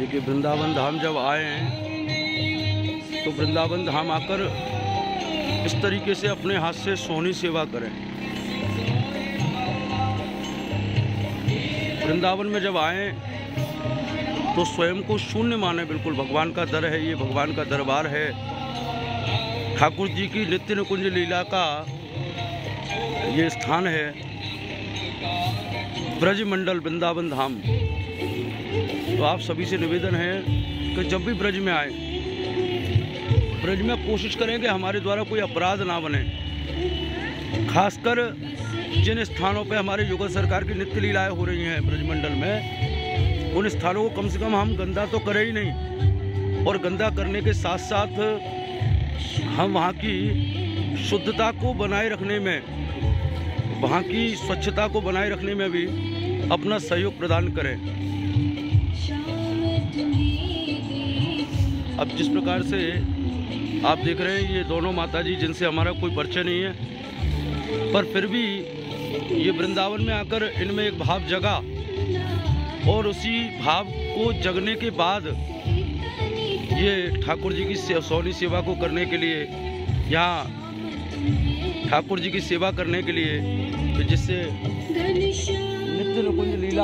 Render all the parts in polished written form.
देखिए, वृंदावन धाम जब आए हैं तो वृंदावन धाम आकर इस तरीके से अपने हाथ से सोहनी सेवा करें। वृंदावन में जब आए तो स्वयं को शून्य माने। बिल्कुल भगवान का दर है, ये भगवान का दरबार है। ठाकुर जी की नित्य निकुंज लीला का ये स्थान है, ब्रज मंडल वृंदावन धाम। तो आप सभी से निवेदन है कि जब भी ब्रज में आए, ब्रज में कोशिश करें कि हमारे द्वारा कोई अपराध ना बने। खासकर जिन स्थानों पे हमारे युगल सरकार की नित्य लीलाएं हो रही हैं ब्रज मंडल में, उन स्थानों को कम से कम हम गंदा तो करें ही नहीं, और गंदा करने के साथ साथ हम वहाँ की शुद्धता को बनाए रखने में, वहाँ की स्वच्छता को बनाए रखने में भी अपना सहयोग प्रदान करें। अब जिस प्रकार से आप देख रहे हैं, ये दोनों माताजी जिनसे हमारा कोई परिचय नहीं है, पर फिर भी ये वृंदावन में आकर इनमें एक भाव जगा, और उसी भाव को जगने के बाद ये ठाकुर जी की सोहनी सेवा को करने के लिए, यहाँ ठाकुर जी की सेवा करने के लिए, जिससे नित्य निकुंज लीला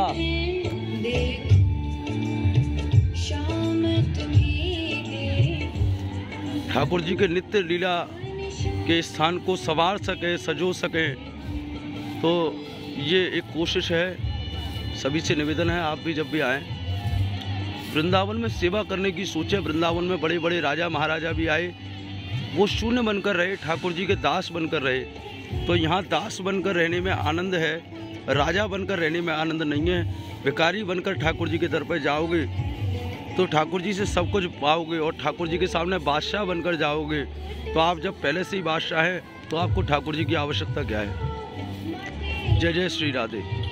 ठाकुर जी के नित्य लीला के स्थान को संवार सके, सजो सके। तो ये एक कोशिश है। सभी से निवेदन है, आप भी जब भी आएँ वृंदावन में सेवा करने की सोचें। वृंदावन में बड़े बड़े राजा महाराजा भी आए, वो शून्य बनकर रहे, ठाकुर जी के दास बनकर रहे। तो यहाँ दास बनकर रहने में आनंद है, राजा बनकर रहने में आनंद नहीं है। भिखारी बनकर ठाकुर जी के दर पर जाओगे तो ठाकुर जी से सब कुछ पाओगे, और ठाकुर जी के सामने बादशाह बनकर जाओगे। तो आप जब पहले से ही बादशाह हैं तो आपको ठाकुर जी की आवश्यकता क्या है। जय जय श्री राधे।